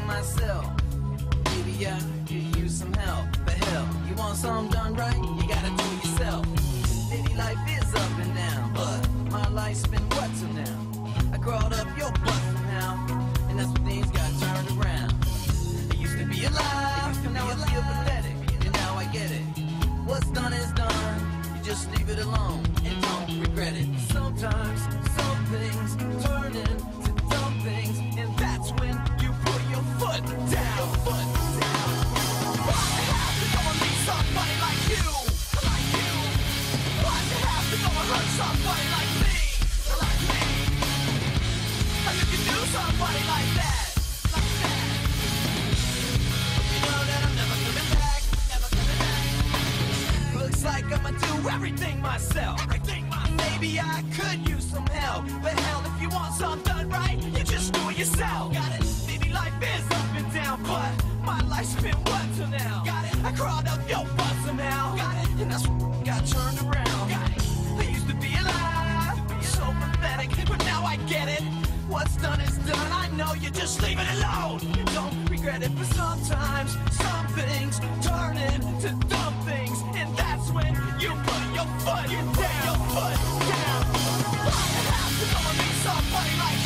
myself. Maybe I could use some help, but hell, you want something done right, you gotta do it yourself. Maybe life is up and down, but my life's been what till now? I crawled up your butt somehow, and that's when things got turned around. I used to be alive, and now I feel pathetic, and now I get it. What's done is done, you just leave it alone, and don't regret it. Sometimes, some things turn into dumb things, and that's when you put your foot down. Your foot down. Why have to go and meet somebody like you? Like you. Why have to go and hurt somebody like me? Like me. How you can do somebody like that? Like that. You know that I'm never coming back. Never coming back. Looks like I'ma do everything myself. Maybe I could use some help, but hell, if you want something done right, you just do it yourself. Got it? Maybe life is up and down, but my life's been what till now? Got it? I crawled up your butt somehow. Got it? And that's what got turned around. Got it? I used to be alive, so pathetic, but now I get it. What's done is done, I know you just leave it alone. Don't regret it, but sometimes some things turn into dumb things, and that's when you put your foot down. Your foot down. Why have to go and meet somebody like